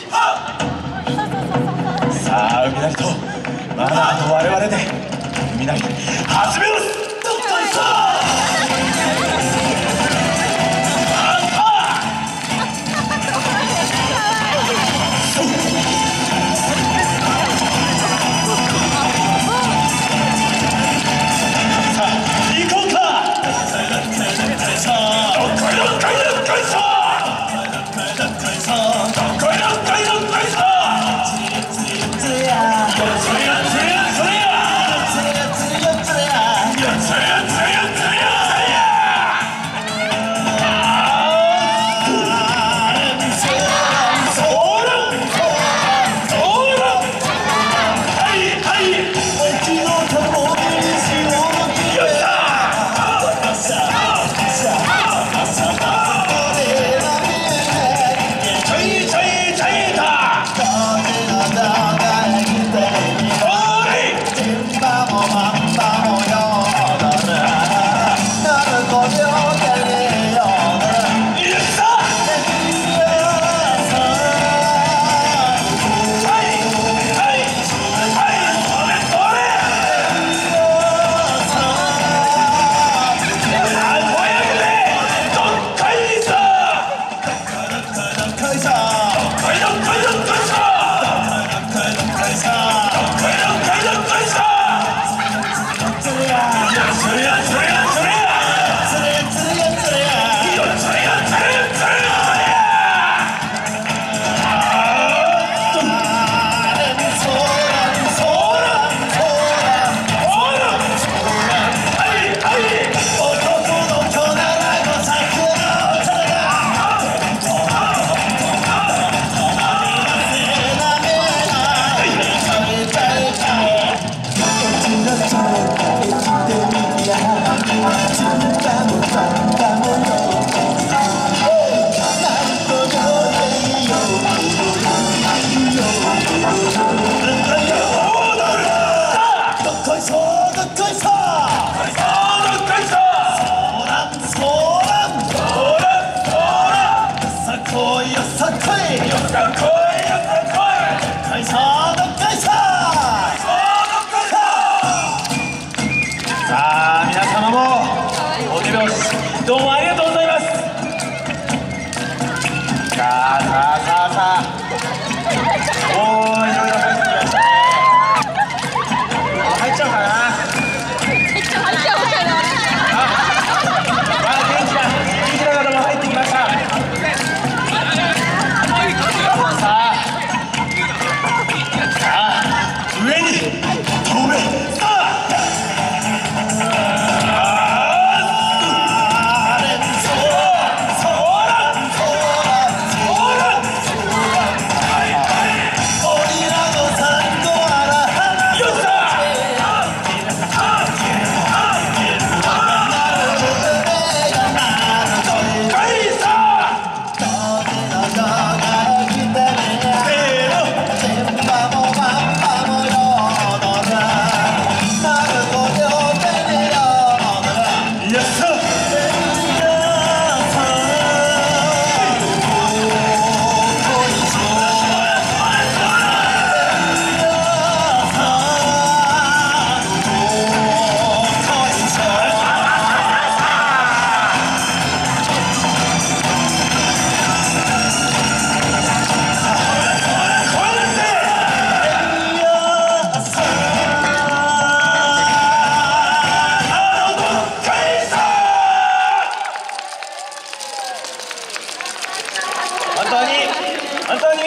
さあ海なりとマナーと我々で海なり始めます。どっこいしょどうもありがとうございます。さあおー、いろいろ入ってきましたね。入っちゃうかな。入っちゃうかな。元気な方も入ってきました。さあ上に飛べ。本当に